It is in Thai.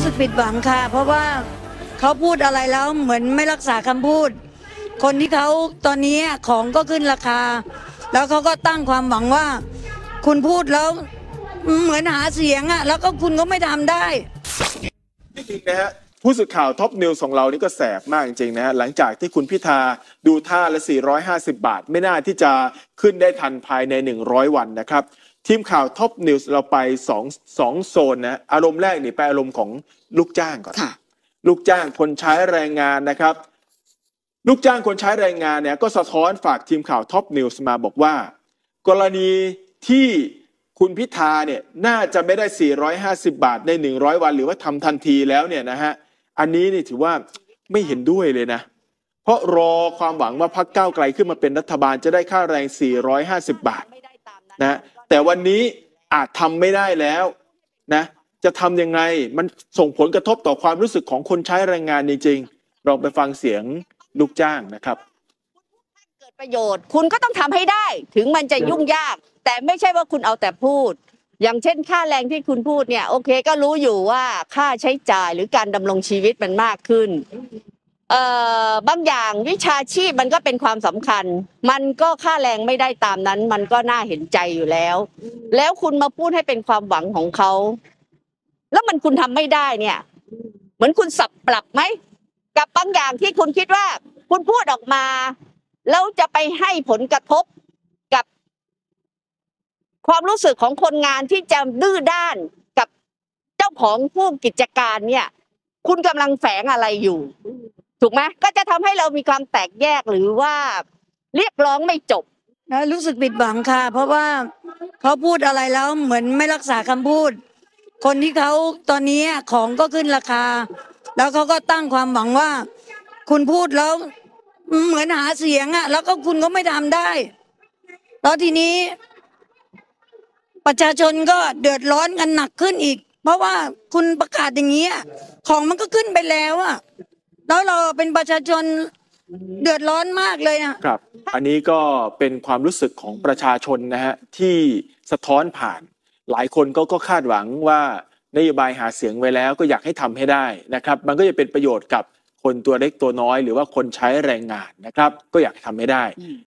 สึกผิดหวังค่ะเพราะว่าเขาพูดอะไรแล้วเหมือนไม่รักษาคำพูดคนที่เขาตอนนี้ของก็ขึ้นราคาแล้วเขาก็ตั้งความหวังว่าคุณพูดแล้วเหมือนหาเสียงแล้วก็คุณก็ไม่ทำได้จริงๆนะฮะผู้สื่อข่าวท็อปนิวส์ของเรานี่ก็แสบมากจริงๆนะฮะหลังจากที่คุณพิธาดูท่าละ450 บาทไม่น่าที่จะขึ้นได้ทันภายใน100 วันนะครับทีมข่าวท็อปนิวส์เราไป2โซนนะอารมณ์แรกนี่ไปอารมณ์ของลูกจ้างก่อนลูกจ้างคนใช้แรงงานนะครับลูกจ้างคนใช้แรงงานเนี่ยก็สะท้อนฝากทีมข่าวท็อปนิวส์มาบอกว่ากรณีที่คุณพิธาเนี่ยน่าจะไม่ได้450 บาทใน100 วันหรือว่าทำทันทีแล้วเนี่ยนะฮะอันนี้นี่ถือว่าไม่เห็นด้วยเลยนะเพราะรอความหวังว่าพรรคก้าวไกลขึ้นมาเป็นรัฐบาลจะได้ค่าแรง450 บาทนะแต่วันนี้อาจทำไม่ได้แล้วนะจะทำยังไงมันส่งผลกระทบต่อความรู้สึกของคนใช้แรงงานจริงๆลองไปฟังเสียงลูกจ้างนะครับเกิดประโยชน์คุณก็ต้องทำให้ได้ถึงมันจะยุ่งยากแต่ไม่ใช่ว่าคุณเอาแต่พูดอย่างเช่นค่าแรงที่คุณพูดเนี่ยโอเคก็รู้อยู่ว่าค่าใช้จ่ายหรือการดำรงชีวิตมันมากขึ้นบางอย่างวิชาชีพมันก็เป็นความสำคัญมันก็ค่าแรงไม่ได้ตามนั้นมันก็น่าเห็นใจอยู่แล้วแล้วคุณมาพูดให้เป็นความหวังของเขาแล้วมันคุณทำไม่ได้เนี่ยเหมือนคุณสับปรับไหมกับบางอย่างที่คุณคิดว่าคุณพูดออกมาแล้วจะไปให้ผลกระทบกับความรู้สึกของคนงานที่จะดื้อด้านกับเจ้าของผู้กิจการเนี่ยคุณกำลังแฝงอะไรอยู่ถูกไหมก็จะทำให้เรามีความแตกแยกหรือว่าเรียกร้องไม่จบนะรู้สึกผิดหวังค่ะเพราะว่าเขาพูดอะไรแล้วเหมือนไม่รักษาคำพูดคนที่เขาตอนนี้ของก็ขึ้นราคาแล้วเขาก็ตั้งความหวังว่าคุณพูดแล้วเหมือนหาเสียงแล้วก็คุณก็ไม่ทำได้แล้วทีนี้ประชาชนก็เดือดร้อนกันหนักขึ้นอีกเพราะว่าคุณประกาศอย่างนี้ของมันก็ขึ้นไปแล้วแล้วเราเป็นประชาชนเดือดร้อนมากเลยครับอันนี้ก็เป็นความรู้สึกของประชาชนนะฮะที่สะท้อนผ่านหลายคนก็คาดหวังว่านโยบายหาเสียงไว้แล้วก็อยากให้ทำให้ได้นะครับมันก็จะเป็นประโยชน์กับคนตัวเล็กตัวน้อยหรือว่าคนใช้แรงงานนะครับก็อยากทำให้ได้